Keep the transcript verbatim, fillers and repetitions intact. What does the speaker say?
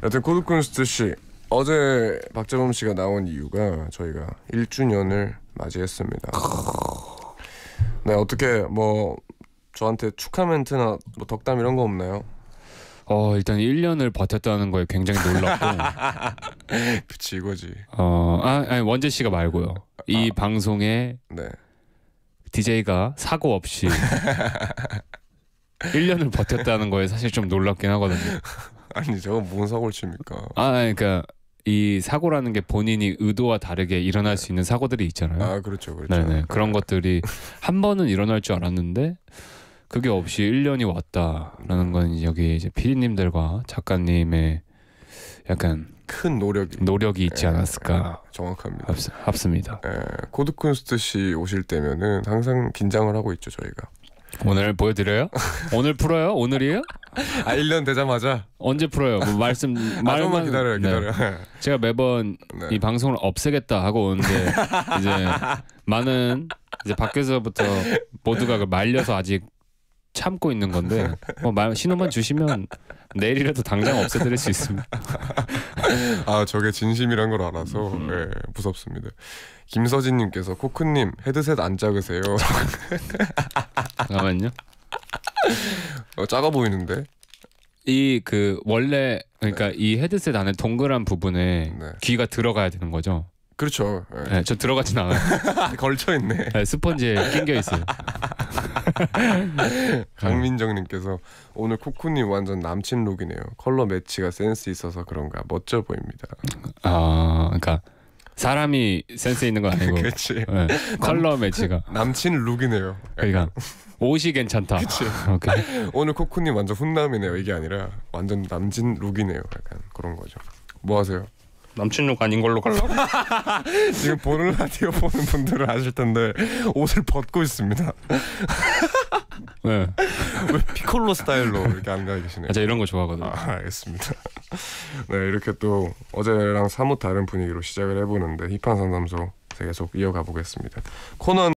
여튼 코드쿤스트 씨, 어제 박재범 씨가 나온 이유가 저희가 일 주년을 맞이했습니다. 네, 어떻게 뭐 저한테 축하 멘트나 뭐 덕담 이런 거 없나요? 어 일단 일 년을 버텼다는 거에 굉장히 놀랐고 그치 이거지. 어 아, 아니 원재 씨가 말고요. 이 아, 방송에 네. 디제이가 사고 없이 일 년을 버텼다는 거에 사실 좀 놀랍긴 하거든요. 아니 저거 무슨 사고를 칩니까? 아 아니, 그러니까 이 사고라는 게 본인이 의도와 다르게 일어날 수 있는 사고들이 있잖아요. 아 그렇죠, 그렇죠. 네네 그런 것들이 한 번은 일어날 줄 알았는데 그게 없이 일 년이 왔다라는 건 여기 이제 피디님들과 작가님의 약간 큰 노력이 노력이 있지 않았을까. 예, 정확합니다. 합, 합습니다. 예, 코드쿤스트 씨 오실 때면은 항상 긴장을 하고 있죠 저희가. 오늘 보여드려요? 오늘 풀어요? 오늘이에요? 아 일 년 되자마자 언제 풀어요? 뭐 말씀 아, 말만 조금만 기다려요, 기다려. 네. 제가 매번 네. 이 방송을 없애겠다 하고 오는데 이제 많은 이제 밖에서부터 모두가 그걸 말려서 아직 참고 있는 건데 뭐 말, 신호만 주시면 내일이라도 당장 없애드릴 수 있습니다. 아 저게 진심이란 걸 알아서 예, 무섭습니다. 김서진님께서 코크님 헤드셋 안 작으세요? 잠깐만요. 어, 작아 보이는데? 이 그 원래 그러니까 이 헤드셋 안에 동그란 부분에 네. 귀가 들어가야 되는 거죠. 그렇죠. 예. 네, 저 들어가진 않아요. 걸쳐 있네. 네, 스펀지에 낑겨 있어요. 강민정님께서 오늘 코코님 완전 남친 룩이네요. 컬러 매치가 센스 있어서 그런가 멋져 보입니다. 아, 그러니까 사람이 센스 있는 건 아니고, 그렇지. 네, 컬러 매치가. 남친 룩이네요. 그러니까 옷이 괜찮다. 그치. 오케이. 오늘 코코님 완전 훈남이네요. 이게 아니라 완전 남친 룩이네요. 약간 그런 거죠. 뭐 하세요? 남친룩 아닌 걸로 가려고. 지금 보는 라디오 보는 분들은 아실 텐데 옷을 벗고 있습니다. 네. 왜 피콜로 스타일로 이렇게 앉아 계시네요. 아, 저 이런 거 좋아하거든요. 아, 알겠습니다. 네, 이렇게 또 어제랑 사뭇 다른 분위기로 시작을 해보는데 힙한 상담소 계속 이어가 보겠습니다. 코너